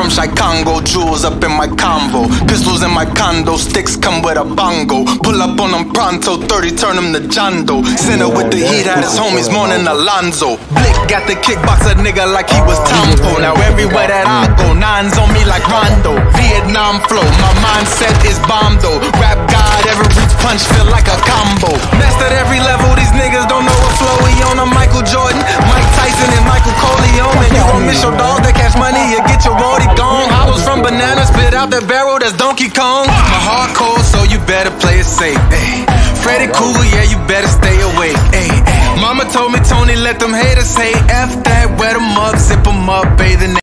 from Chicago, jewels up in my convo, pistols in my condo, sticks come with a bongo. Pull up on them pronto, 30 turn them to John Doe. Sinner with the heat, had his homies mourning Alonzo. Blick got the kickbox a nigga like he was Tompo. Now everywhere that I go, nines on me like Rondo. Vietnam flow, my mindset is bomb though. Rap God, every punch feel like a combo. Best at every level, these niggas don't know what flow we on. I'm Michael Jordan, Mike Tyson and Michael Corleone. And you gon' miss your dog that cash money, you get your roadie gone. Hollows from bananas, spit out that barrel, that's Donkey Kong. My heart cold, so you better play it safe, ayy. Freddy Krueger, yeah, you better stay awake, ayy. Mama told me, Tony, let them haters hate. F that, wet them up, zip them up, bathing.